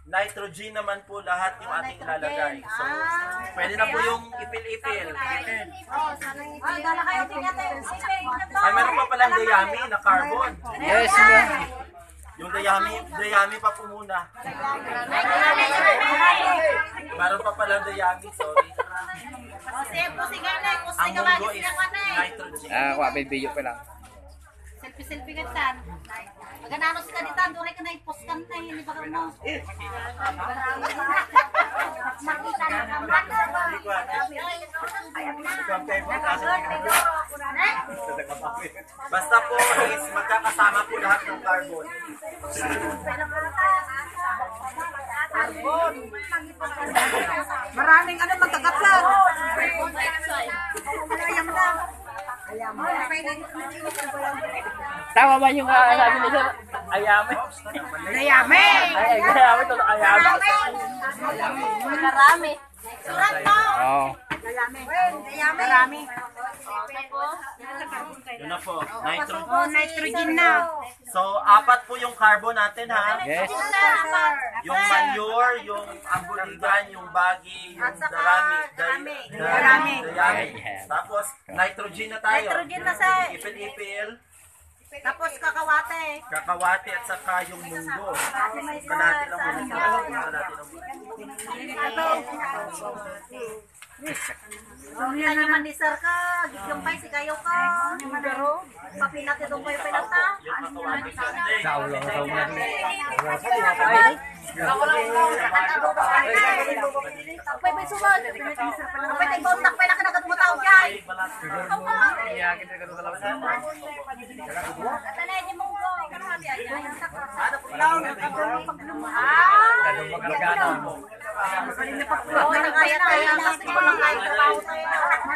nitrogen naman po lahat yung ating ilalagay. So, pwede na po yung ipil-ipil. Ay, meron pa palang dayami na carbon. Yes, Yung dayami pa po muna. Meron pa palang dayami, sorry. Ang mundo is nitrogen. kuha may video pa lang. Selfie ka tan. Magananos ka ditan, dure ka na i-post kan na hindi ba mo. Makita na naman. Basta po is magkakasama po lahat ng carbon. Maraming ano magkakatlan. Tama ba yung sabi nila? Ayame. Ayame. Ay, ayame to ayame. Marami. Surat mo. Oh. Marami. Yun na po, nitrogen. Oh, nitrogen na. So, apat po yung carbon natin ha. Yes. Yung manure, yung ambuligan, yung bagi, yung darami. Yes. Tapos, nitrogen na tayo. Nitrogen na sa. Ipil-ipil, Tapos kakawate. kakawati at saka yung munggo. Kalahati lang muna siya. Kalahati lang muna. Yan naman ni sir ka. Gigyumpay si kayo ka. Pero, papinat itong kayo pinata. Yung kakawati siya. Saulo, saulo. Tapay may sumad. Tapay tayo kontak. Pwede ka nagatumutaw dyan. Katanay ni Munggo. Oo, nakaya tayo. Kasi walang kahit trabaho tayo.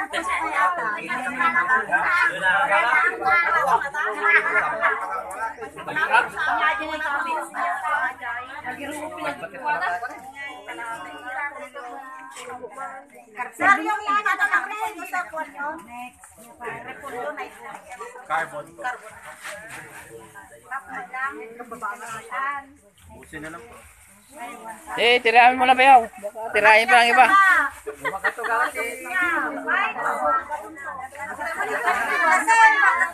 Sir, yung ano lang rin. Sa kwan yun. Repulo na ito. Carbon po. Tapos lang. Kababagaan. Busin na lang po. Tirahin mo na ba yaw? Tirahin pa lang iba. Makatugaw. Sir,